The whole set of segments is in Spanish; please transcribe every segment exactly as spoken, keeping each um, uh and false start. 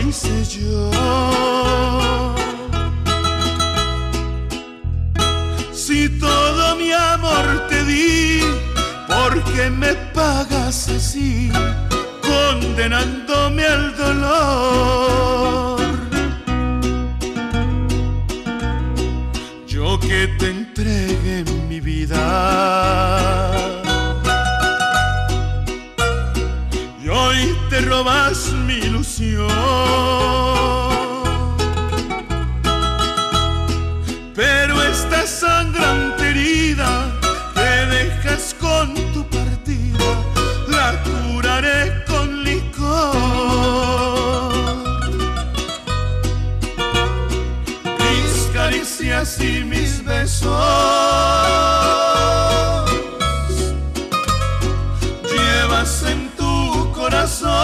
hice yo? Si todo mi amor te di, ¿por qué me pagas así, condenándome al dolor? Yo que te entregué mi vida y hoy te robas mi ilusión. Pero esta sangrante herida que dejas con tu partida la curaré con licor. Mis caricias y mis besos llevas en tu corazón.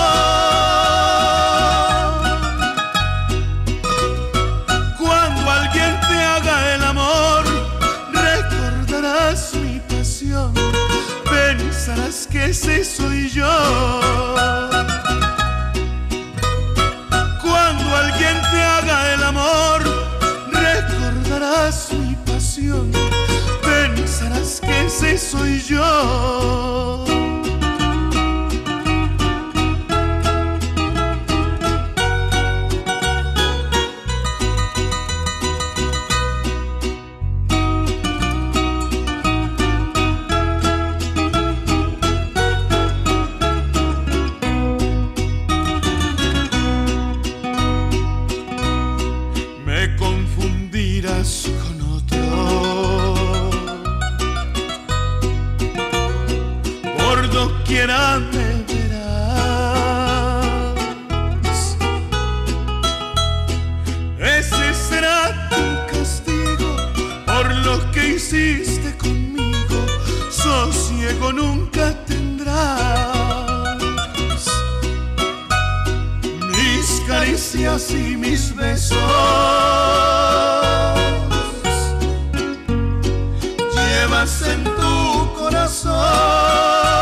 Cuando alguien te haga el amor, recordarás mi pasión, pensarás que ese soy yo. Cuando alguien te haga el amor, recordarás mi pasión, pensarás que ese soy yo. Con otro, por doquiera me verás. Ese será tu castigo por lo que hiciste conmigo. Sosiego nunca tendrás. Mis caricias y mis besos llevas en tu corazón.